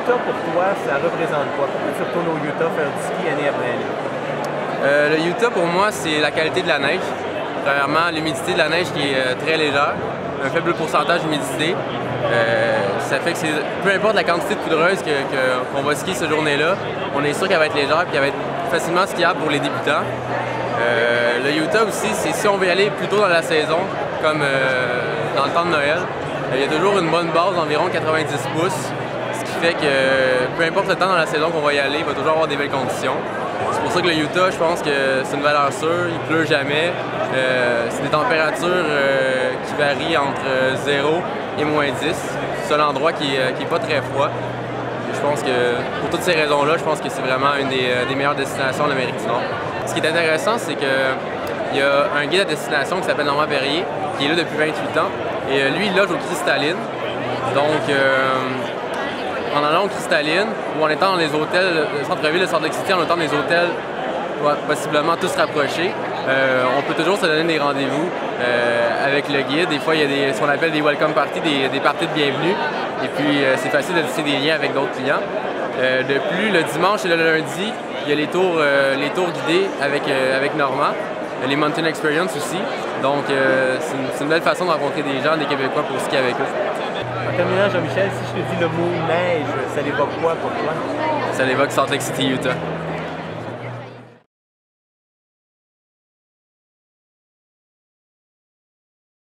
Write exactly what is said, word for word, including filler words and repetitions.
Utah, pour toi, ça représente quoi? Pourquoi tu retournes au Utah faire du ski année après année? Euh, le Utah, pour moi, c'est la qualité de la neige. Premièrement, l'humidité de la neige qui est euh, très légère, un faible pourcentage d'humidité. Euh, ça fait que c'est peu importe la quantité de poudreuse qu'on que, qu'on va skier cette journée-là, on est sûr qu'elle va être légère et qu'elle va être facilement skiable pour les débutants. Euh, le Utah aussi, c'est si on veut y aller plus tôt dans la saison, comme euh, dans le temps de Noël, il y a toujours une bonne base d'environ quatre-vingt-dix pouces, ce qui fait que peu importe le temps dans la saison qu'on va y aller, il va toujours avoir des belles conditions. C'est pour ça que le Utah, je pense que c'est une valeur sûre, il pleut jamais. Euh, c'est des températures euh, qui varient entre zéro et moins dix. C'est un endroit qui n'est qui est pas très froid. Et je pense que pour toutes ces raisons-là, je pense que c'est vraiment une des, des meilleures destinations de l'Amérique du Nord. Ce qui est intéressant, c'est qu'il y a un guide à destination qui s'appelle Normand Perrier, qui est là depuis vingt-huit ans. Et euh, lui, il loge au Cristalline. Donc, euh, en allant au Cristalline, ou en étant dans les hôtels, le centre-ville de Salt Lake City, en étant dans des hôtels possiblement tous rapprochés, euh, on peut toujours se donner des rendez-vous euh, avec le guide. Des fois, il y a des, ce qu'on appelle des welcome parties, des, des parties de bienvenue. Et puis, euh, c'est facile de tisser des liens avec d'autres clients. Euh, de plus, le dimanche et le lundi, il y a les tours, euh, les tours guidés avec, euh, avec Normand, les Mountain Experience aussi. Donc, euh, c'est une, une belle façon de rencontrer des gens, des Québécois pour skier avec eux. En terminant, Jean-Michel, si je te dis le mot neige, ça l'évoque quoi pour toi? Ça l'évoque Salt Lake City, Utah.